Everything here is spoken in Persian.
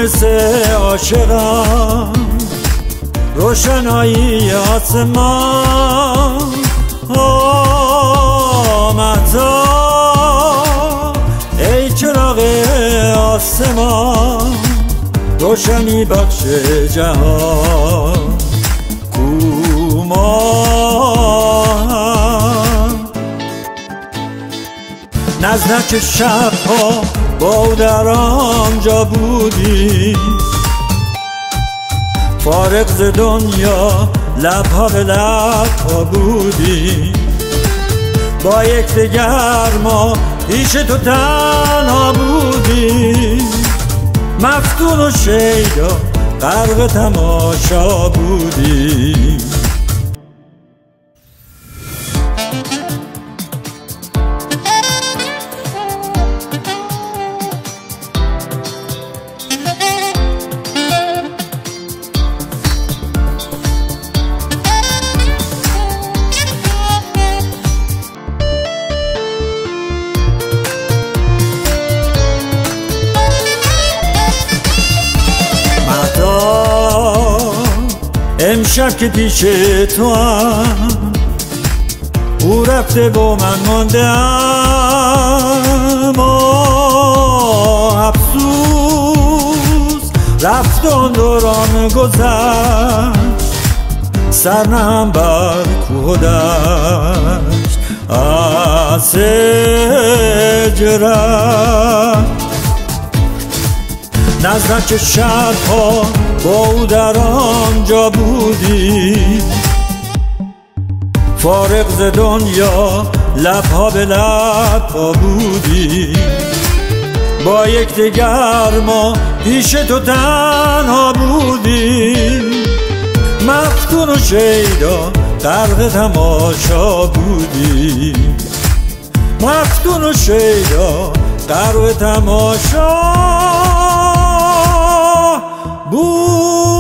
مثل عاشقم روشنایی آسمان مهتا ای چراغ آسمان روشنی بخش جهان کومان نزدیک شبها با در آنجا بودی فارغ ز دنیا لبها به لبها بودی با یکدیگر ما پیش تو تنها بودی مفتون و شیدا غرق تماشا بودی امشب که پیش تو هم او رفته و من ماندم افسوس رفت آن دوران گذشت سرنم بر کوه دشت از هجرت نزدیک شبها با او در آنجا بودی فارغ ز دنیا لبها به لبها بودی با یکدیگر ما پیش تو تنها بودی مفتون و شیدا غرق تماشا بودی مفتون و شیدا غرق تماشا بود